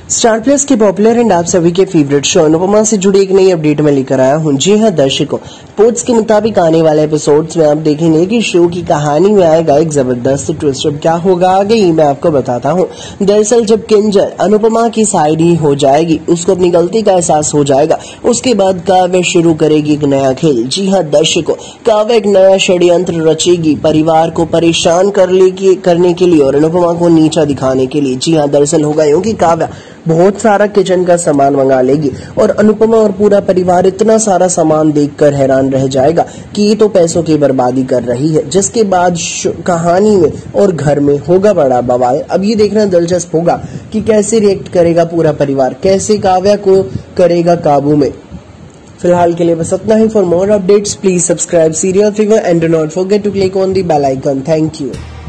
Star Plus के popular and आप सभी के फेवरेट शो अनुपमा से जुड़ी एक नई अपडेट में लेकर आया हूं। जी हां दर्शकों, रिपोर्ट्स के मुताबिक आने वाले एपिसोड्स में आप देखेंगे कि शो की कहानी में आएगा एक जबरदस्त ट्विस्ट। अब क्या होगा आगे ये मैं आपको बताता हूं। दरअसल जब किंजल अनुपमा की साइड ही हो जाएगी, उसको अपनी गलती का एहसास हो जाएगा, उसके बाद काव्य शुरू करेगी एक नया खेल। जी हां दर्शकों, काव्य एक नया षड्यंत्र रचेगी परिवार को परेशान करने के लिए और अनुपमा को नीचा दिखाने के लिए। जी हां, दरअसल होगा यूं कि काव्य बहुत सारा किचन का सामान मंगा लेगी और अनुपमा और पूरा परिवार इतना सारा सामान देखकर हैरान रह जाएगा कि ये तो पैसों की बर्बादी कर रही है। जिसके बाद कहानी में और घर में होगा बड़ा बवाल। अब ये देखना दिलचस्प होगा कि कैसे रिएक्ट करेगा पूरा परिवार, कैसे काव्या को करेगा काबू में। फिलहाल के लिए बस इतना ही। For more updates please subscribe Serial Fever and do not forget to click on the bell icon. Thank you.